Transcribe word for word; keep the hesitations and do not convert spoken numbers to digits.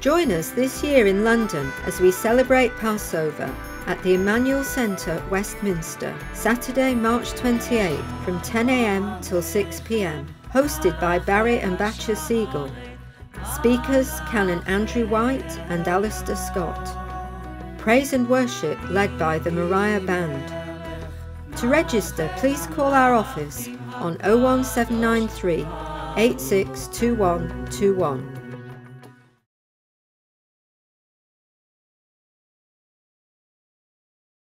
Join us this year in London as we celebrate Passover at the Emmanuel Centre, Westminster, Saturday, March twenty-eighth from ten a m till six p m, hosted by Barry and Batcher Siegel. Speakers Canon Andrew White and Alistair Scott. Praise and worship led by the Mariah Band. To register, please call our office on oh one seven nine three, eight six two one two one.